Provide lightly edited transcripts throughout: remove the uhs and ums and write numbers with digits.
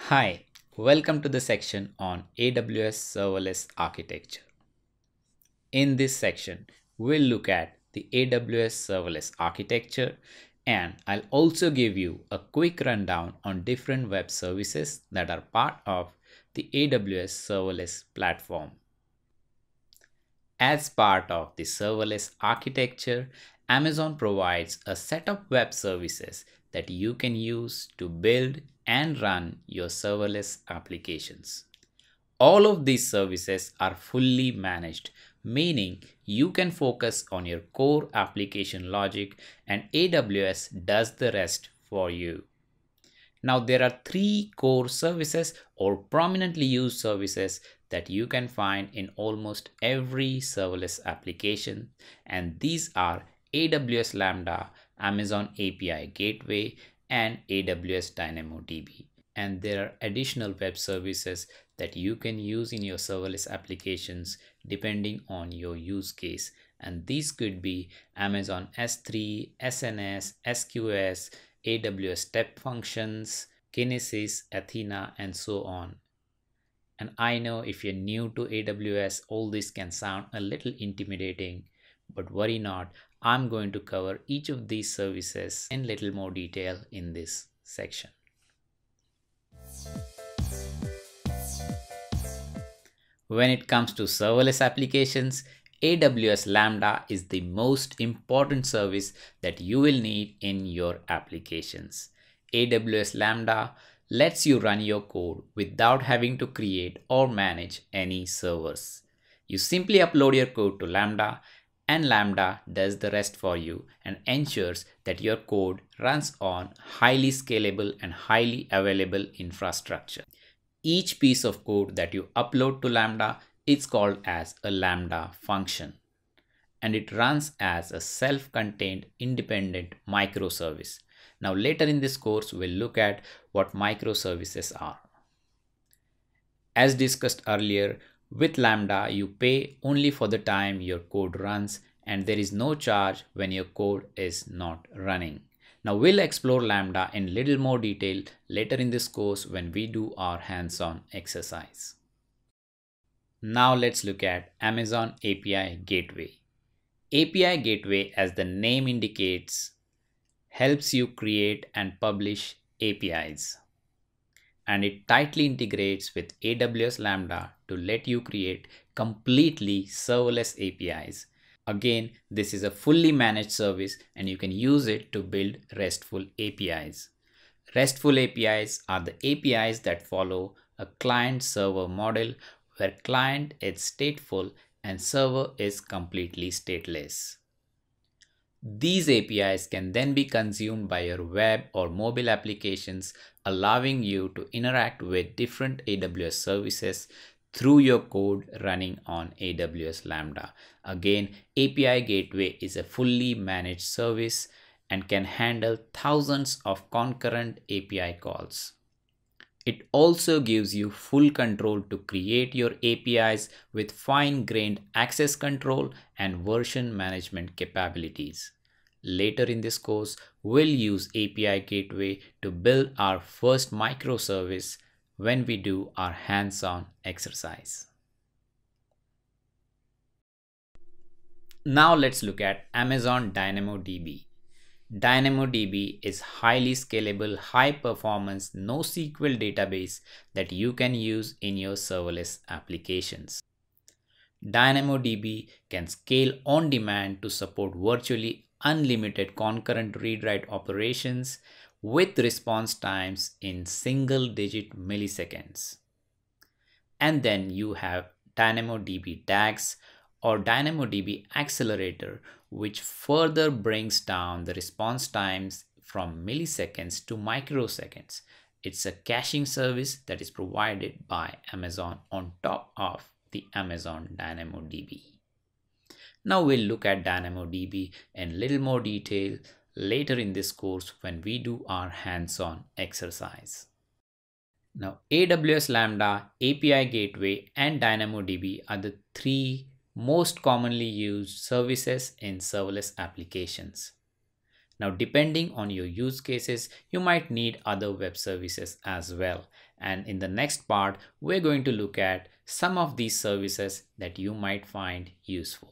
Hi, welcome to the section on AWS Serverless Architecture. In this section, we'll look at the AWS Serverless Architecture, and I'll also give you a quick rundown on different web services that are part of the AWS Serverless platform. As part of the serverless architecture, Amazon provides a set of web services that you can use to build and run your serverless applications. All of these services are fully managed, meaning you can focus on your core application logic and AWS does the rest for you. Now, there are three core services or prominently used services that you can find in almost every serverless application, and these are AWS Lambda, Amazon API Gateway, and AWS DYNAMODB. And there are additional web services that you can use in your serverless applications depending on your use case. And these could be Amazon S3, SNS, SQS, AWS Step Functions, Kinesis, Athena, and so on. And I know if you're new to AWS, all this can sound a little intimidating, but worry not, I'm going to cover each of these services in little more detail in this section. When it comes to serverless applications, AWS Lambda is the most important service that you will need in your applications. AWS Lambda lets you run your code without having to create or manage any servers. You simply upload your code to Lambda and Lambda does the rest for you and ensures that your code runs on highly scalable and highly available infrastructure. Each piece of code that you upload to Lambda is called as a Lambda function, and it runs as a self-contained independent microservice. Now later in this course, we'll look at what microservices are. As discussed earlier, with Lambda, you pay only for the time your code runs, and there is no charge when your code is not running. Now we'll explore Lambda in little more detail later in this course when we do our hands-on exercise. Now let's look at Amazon API Gateway. API Gateway, as the name indicates, helps you create and publish APIs. And it tightly integrates with AWS Lambda to let you create completely serverless APIs. Again, this is a fully managed service and you can use it to build RESTful APIs. RESTful APIs are the APIs that follow a client-server model where client is stateful and server is completely stateless. These APIs can then be consumed by your web or mobile applications, allowing you to interact with different AWS services through your code running on AWS Lambda. Again, API Gateway is a fully managed service and can handle thousands of concurrent API calls. It also gives you full control to create your APIs with fine-grained access control and version management capabilities. Later in this course, we'll use API Gateway to build our first microservice when we do our hands-on exercise. Now let's look at Amazon DynamoDB. DynamoDB is highly scalable, high performance, NoSQL database that you can use in your serverless applications. DynamoDB can scale on demand to support virtually unlimited concurrent read-write operations with response times in single-digit milliseconds. And then you have DynamoDB DAGs or DynamoDB Accelerator, which further brings down the response times from milliseconds to microseconds. It's a caching service that is provided by Amazon on top of the Amazon DynamoDB. Now we'll look at DynamoDB in little more detail later in this course when we do our hands-on exercise. Now AWS Lambda, API Gateway, and DynamoDB are the three most commonly used services in serverless applications. Now, depending on your use cases, you might need other web services as well. And in the next part, we're going to look at some of these services that you might find useful.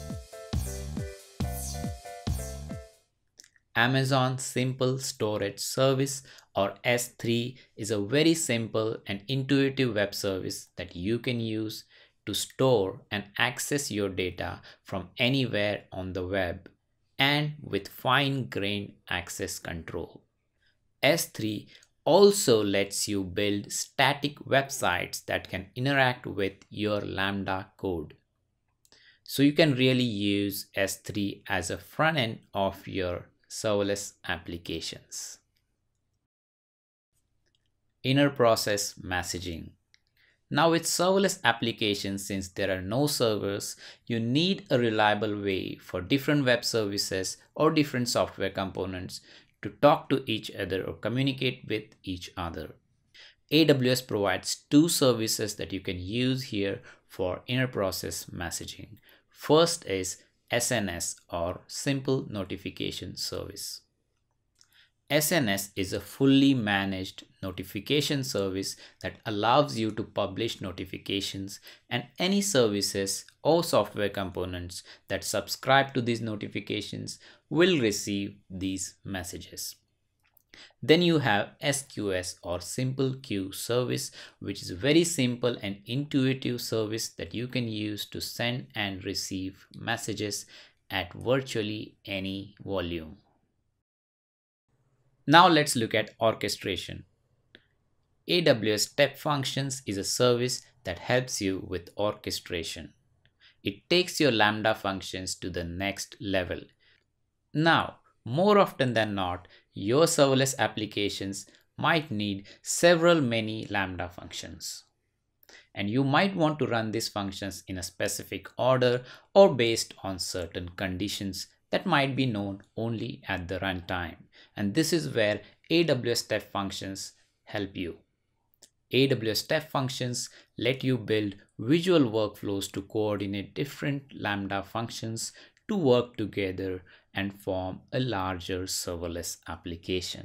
Amazon Simple Storage Service, or S3, is a very simple and intuitive web service that you can use to store and access your data from anywhere on the web and with fine-grained access control. S3 also lets you build static websites that can interact with your Lambda code. So you can really use S3 as a front end of your serverless applications. Inner process messaging. Now with serverless applications, since there are no servers, you need a reliable way for different web services or different software components to talk to each other or communicate with each other. AWS provides two services that you can use here for inner process messaging. First is SNS, or Simple Notification Service. SNS is a fully managed notification service that allows you to publish notifications, and any services or software components that subscribe to these notifications will receive these messages. Then you have SQS, or Simple Queue Service, which is a very simple and intuitive service that you can use to send and receive messages at virtually any volume. Now let's look at orchestration. AWS Step Functions is a service that helps you with orchestration. It takes your Lambda functions to the next level. Now, more often than not, your serverless applications might need many Lambda functions. And you might want to run these functions in a specific order or based on certain conditions that might be known only at the runtime. And this is where AWS Step Functions help you. AWS Step Functions let you build visual workflows to coordinate different Lambda functions to work together and form a larger serverless application.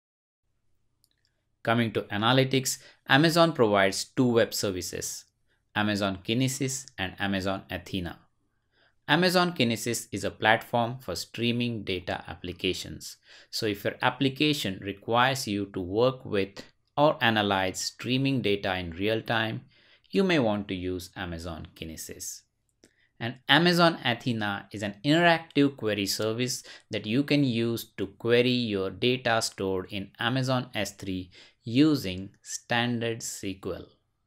Coming to analytics, Amazon provides two web services, Amazon Kinesis and Amazon Athena. Amazon Kinesis is a platform for streaming data applications. So if your application requires you to work with or analyze streaming data in real time, you may want to use Amazon Kinesis. And Amazon Athena is an interactive query service that you can use to query your data stored in Amazon S3 using standard SQL.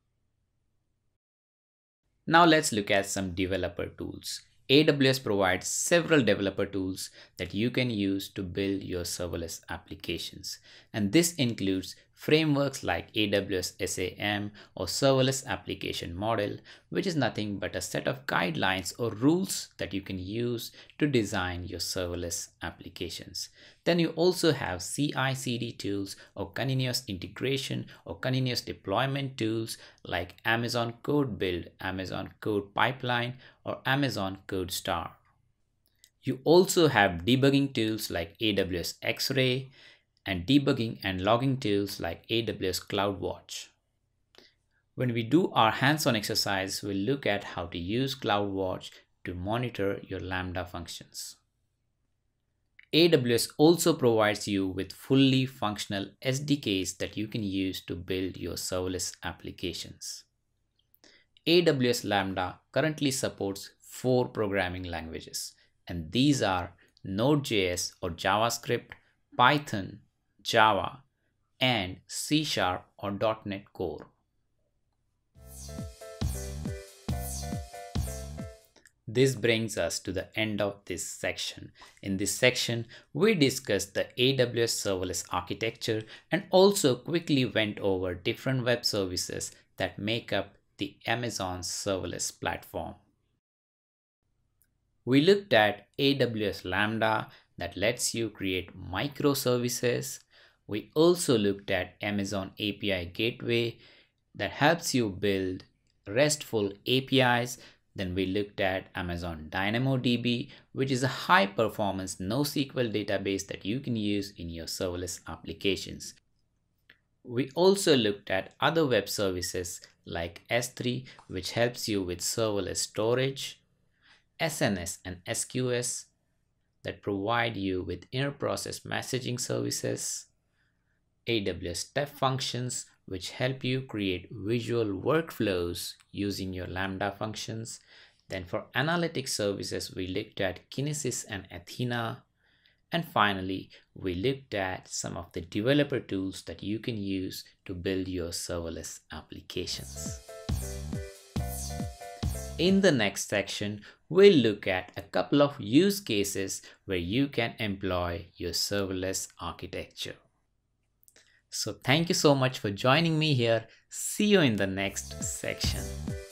Now let's look at some developer tools. AWS provides several developer tools that you can use to build your serverless applications. And this includes frameworks like AWS SAM, or Serverless Application Model, which is nothing but a set of guidelines or rules that you can use to design your serverless applications. Then you also have CI/CD tools, or continuous integration or continuous deployment tools like Amazon Code Build, Amazon Code Pipeline, or Amazon Code Star. You also have debugging tools like AWS X-Ray and debugging and logging tools like AWS CloudWatch. When we do our hands-on exercise, we'll look at how to use CloudWatch to monitor your Lambda functions. AWS also provides you with fully functional SDKs that you can use to build your serverless applications. AWS Lambda currently supports 4 programming languages, and these are Node.js or JavaScript, Python, Java, and C# or .NET Core. This brings us to the end of this section. In this section, we discussed the AWS Serverless Architecture and also quickly went over different web services that make up the Amazon Serverless platform. We looked at AWS Lambda that lets you create microservices. We also looked at Amazon API Gateway that helps you build RESTful APIs Then we looked at Amazon DynamoDB, which is a high performance NoSQL database that you can use in your serverless applications. We also looked at other web services like S3, which helps you with serverless storage, SNS and SQS that provide you with inter-process messaging services, AWS Step Functions, which help you create visual workflows using your Lambda functions. Then for analytics services, we looked at Kinesis and Athena. And finally, we looked at some of the developer tools that you can use to build your serverless applications. In the next section, we'll look at a couple of use cases where you can employ your serverless architecture. So thank you so much for joining me here. See you in the next section.